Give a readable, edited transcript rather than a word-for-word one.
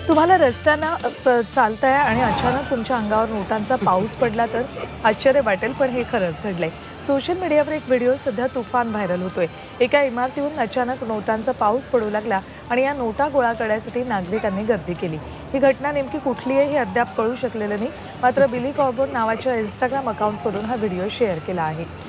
तुम्हाला रस्त्यानं चालताय आणि अचानक तुमच्या अंगावर नोटांचा पाऊस पडला तर आश्चर्य वाटेल, पण हे खरंच घडलंय. सोशल मीडियावर एक व्हिडिओ सध्या तुफान व्हायरल होतोय. एका इमारतीहून अचानक नोटांचा पाऊस पडू लागला आणि या नोटा गोळा करण्यासाठी नागरिकांनी गर्दी केली. ही घटना नेमकी कुठली आहे हे अद्याप कळू शकलेलं नाही. मात्र बिली कॉर्बोन नावाच्या इंस्टाग्राम अकाउंटवरून हा व्हिडिओ शेअर केला आहे.